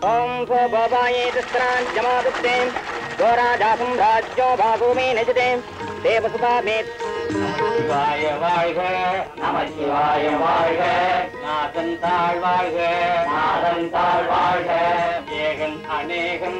ओम भो भवाये दस्त्रान जमादुक्ते गोराजासं राज्यो भागोमे नजते देवसुता में शिवाय வாழ்க நம சிவாய வாழ்க நாதன் தாழ் வாழ்க நாதன் தாழ் வாழ்க ஏகன் அநேகன்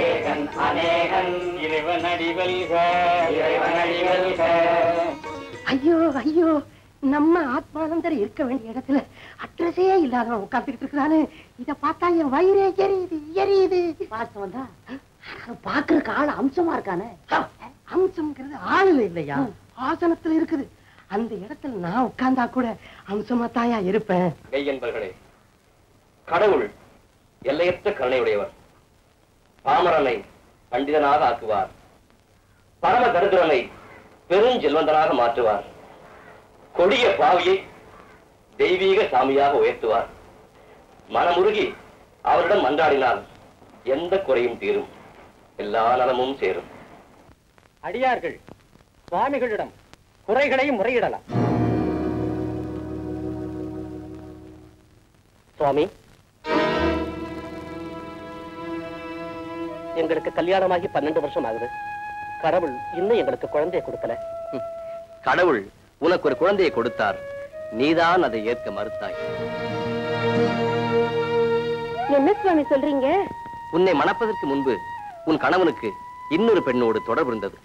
இறைவன் அடி வெல்க இறைவன் அடி வெல்க. ஐயோ ஐயோ, நம்ம ஆத்மானந்தர் இருக்க வேண்டிய இடத்துல அட்ரஸே இல்லாதவன் உட்காந்துக்கிட்டு இருக்கிறானு. இத பார்த்தா என் வயிறே எரியுது எரியுது. வாஸ்தவம் தான், பாக்குறதுக்கு ஆள் அம்சமா இருக்கானே. அம்சம்ங்கிறது ஆளுல இல்லையா, ஆசனத்துல இருக்குது. அந்த இடத்துல நான் உட்கார்ந்தா கூட அம்சமா தாயா இருப்பேன். மெய்யன்பர்களே, கடவுள் எல்லையற்ற கருணையுடையவர். பாமரனை பண்டிதனாக ஆக்குவார், பரம தரித்திரனை பெருஞ்செல்வந்தனாக மாற்றுவார், கொடிய பாவியை தெய்வீக சாமியாக உயர்த்துவார். மனமுருகி அவரிடம் மன்றாடினால் எந்த குறையும் தீரும், எல்லா நலமும் சேரும். அடியார்கள் சுவாமிகளிடம் குறைகளையும் முறையிடலாம். சுவாமி, எங்களுக்கு கல்யாணமாகி 12 வருஷம் ஆகுது. கடவுள் இன்னும் எங்களுக்கு குழந்தையை கொடுக்கல. கடவுள் உனக்கு ஒரு குழந்தையை கொடுத்தார், நீதான் அதை ஏற்க மறுத்தாய். என்ன சுவாமி சொல்றீங்க? உன்னை மணப்பதற்கு முன்பு உன் கணவனுக்கு இன்னொரு பெண்ணோடு தொடர்பு இருந்தது.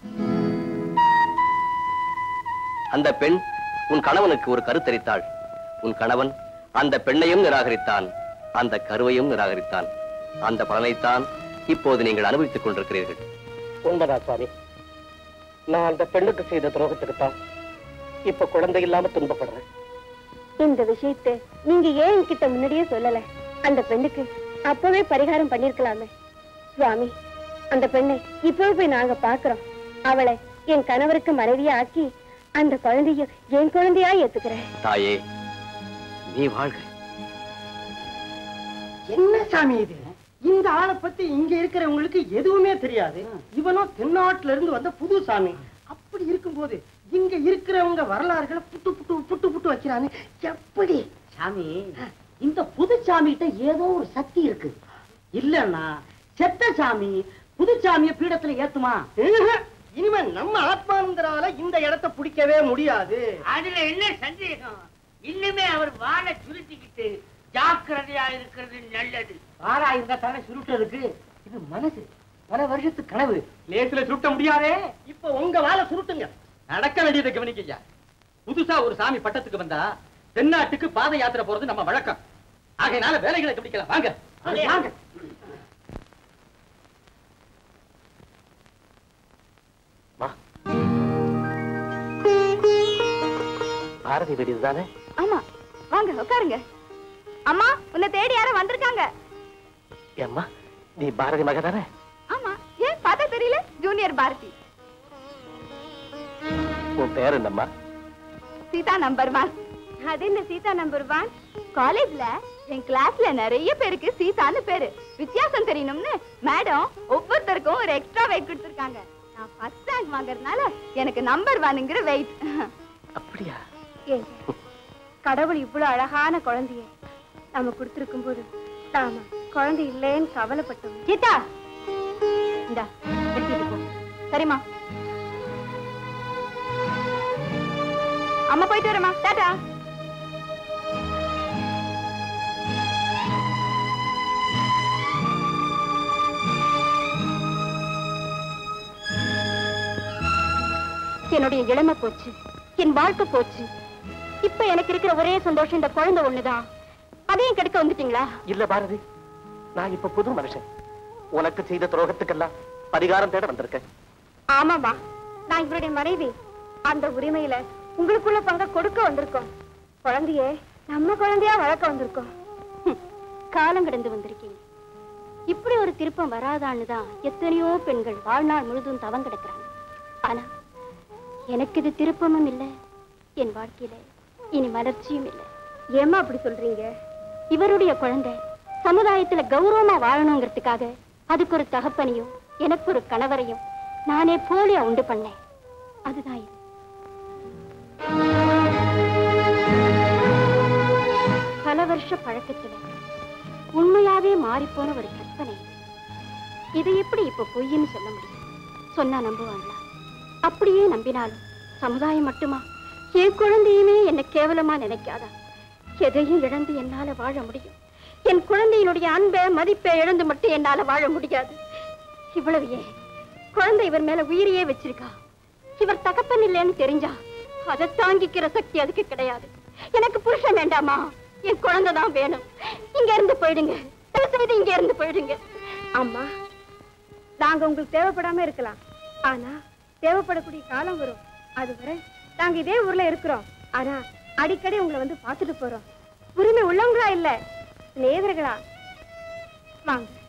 அந்த பெண் உன் கணவனுக்கு ஒரு கருத்தரித்தாள். உன் கணவன் அந்த பெண்ணையும் நிராகரித்தான், அந்த கருவையும் நிராகரித்தான். அந்த பலனைத்தான் இப்போது நீங்கள் அனுபவித்துக் கொண்டிருக்கிறீர்கள். உண்மைதான் சுவாமி, நான் அந்த பெண்ணுக்கு செய்த துரோகத்துக்கு தான் இப்ப குழந்தை இல்லாம துன்பப்படுறேன். இந்த விஷயத்தை நீங்க ஏன் என்கிட்ட முன்னாடியே சொல்லல? அந்த பெண்ணுக்கு அப்பவே பரிகாரம் பண்ணிருக்கலாமே. சுவாமி, அந்த பெண்ணை இப்பவே போய் நாங்க பாக்குறோம். அவளை என் கணவருக்கு மனைவியா ஆக்கி அந்த குழந்தைய என் குழந்தையா ஏத்துக்கிறேன். தாயே, நீ வாழ்க. என்ன சாமி இது? இந்த ஆளை பத்தி இங்க இருக்கிறவங்களுக்கு எதுவுமே தெரியாது. இவனும் தென்னாட்டுல இருந்து வந்த புது சாமி. அப்படி இருக்கும்போது இங்க இருக்கிறவங்க வரலாறுகளை புட்டு புட்டு புட்டு புட்டு வைக்கிறானே எப்படி? சாமி, இந்த புது சாமிகிட்ட ஏதோ ஒரு சக்தி இருக்கு. இல்லன்னா செத்த சாமி புது சாமிய பீடத்துல ஏத்துமா? இனிமே நம்ம ஆத்மானந்தரால இந்த இடத்தை பிடிக்கவே முடியாது. அதுல என்ன சந்தேகம்? இன்னுமே அவர் வாழை சுருட்டிக்கிட்டு ஜாக்கிரதையா இருக்கிறது நல்லது. வாரா இருந்தா தானே சுருட்டுறதுக்கு. இது மனசு, பல வருஷத்து கனவு. லேசில சுருட்ட முடியாதே. இப்ப உங்க வாழை சுருட்டுங்க. நடக்க வேண்டியதை கவனிக்கையா. புதுசா ஒரு சாமி பட்டத்துக்கு வந்தா தென்னாட்டுக்கு பாத யாத்திரை போறது நம்ம வழக்கம். ஆகையினால வேலைகளை கவனிக்கலாம். வாங்க வாங்க. பாரதி வீடு இதுதானே? ஆமா, வாங்க உட்காருங்க. அம்மா, உன்னை தேடி யாரும் வந்திருக்காங்க. அம்மா, நீ பாரதி மக தானே? ஆமா, ஏன் பார்த்தா தெரியல? ஜூனியர் பாரதி. உன் பேர் என்னம்மா? சீதா நம்பர் 1. அது என்ன சீதா நம்பர் 1? காலேஜ்ல என் கிளாஸ்ல நிறைய பேருக்கு சீதான்னு பேரு. வித்தியாசம் தெரியணும்னு மேடம் ஒவ்வொருத்தருக்கும் ஒரு எக்ஸ்ட்ரா வெயிட் கொடுத்திருக்காங்க. நான் ஃபர்ஸ்ட் ரேங்க் வாங்குறதுனால எனக்கு நம்பர் 1ங்கிற வெயிட். அப்படியா? கடவுள் இவ்வளவு அழகான குழந்தைய நாம கொடுத்திருக்கும் போது நாம குழந்தை இல்லைன்னு கவலைப்பட்டோம். கீதா, இந்தா எடுத்துட்டு போ. சரிம்மா, அம்மா போயிட்டு வரேம்மா. டாடா. என்னுடைய இளமை போச்சு, என் வாழ்க்கை போச்சு. இப்ப எனக்கு இருக்கிற ஒரே சந்தோஷம் இந்த குழந்தை ஒண்ணுதான். அதையும் கெடுக்க வந்துட்டீங்களா? இல்ல பாரதி, நான் இப்ப புது மனுஷன். உனக்கு செய்த துரோகத்துக்கெல்லாம் பரிகாரம் தேட வந்திருக்கேன். ஆமாமா, நான் இவருடைய மனைவி. அந்த உரிமையில உங்களுக்குள்ள பங்க கொடுக்க வந்திருக்கோம். குழந்தைய நம்ம குழந்தையா வளர்க்க வந்திருக்கோம். காலம் கடந்து வந்திருக்கீங்க. இப்படி ஒரு திருப்பம் வராதான்னுதான் எத்தனையோ பெண்கள் வாழ்நாள் முழுதும் தவம் கிடக்குறாங்க. ஆனா எனக்கு இது திருப்பமும் இல்லை, என் வாழ்க்கையில இனி மலர்ச்சியும் இல்லை. ஏமா அப்படி சொல்றீங்க? இவருடைய குழந்தை சமுதாயத்துல கௌரவமா வாழணுங்கிறதுக்காக அதுக்கு ஒரு தகப்பனையும் எனக்கு ஒரு கணவரையும் நானே போலியா உண்டு பண்ணேன். அதுதான் இது. பல வருஷ பழக்கத்துல உண்மையாவே மாறிப்போன ஒரு கற்பனை. இதை எப்படி இப்ப பொய்ன்னு சொல்ல முடியும்? சொன்னா நம்புவாங்களா? அப்படியே நம்பினாலும் சமுதாயம் மட்டுமா? என் குழந்தையுமே என்ன கேவலமா நினைக்காதா? எதையும் இழந்து என்னால வாழ முடியும். என் குழந்தையினுடைய அன்பை மதிப்பை இழந்து மட்டும் என்னால வாழ முடியாது. இவ்வளவு ஏன் குழந்தை இவர் மேல உயிரையே வச்சிருக்கா. இவர் தகப்பன் இல்லைன்னு தெரிஞ்சா அதை தாங்கிக்கிற சக்தி அதுக்கு கிடையாது. எனக்கு புருஷன் வேண்டாமா, என் குழந்தை தான் வேணும். இங்க இருந்து போயிடுங்க, செய்து இங்க இருந்து போயிடுங்க. அம்மா, நாங்க உங்களுக்கு தேவைப்படாம இருக்கலாம், ஆனா தேவைப்படக்கூடிய காலம் வரும். அதுவரை நாங்க இதே ஊர்ல இருக்கிறோம். ஆனா அடிக்கடி உங்களை வந்து பார்த்துட்டு போறோம். உரிமை உள்ளவங்களா இல்ல, நேயர்களா. வாங்க.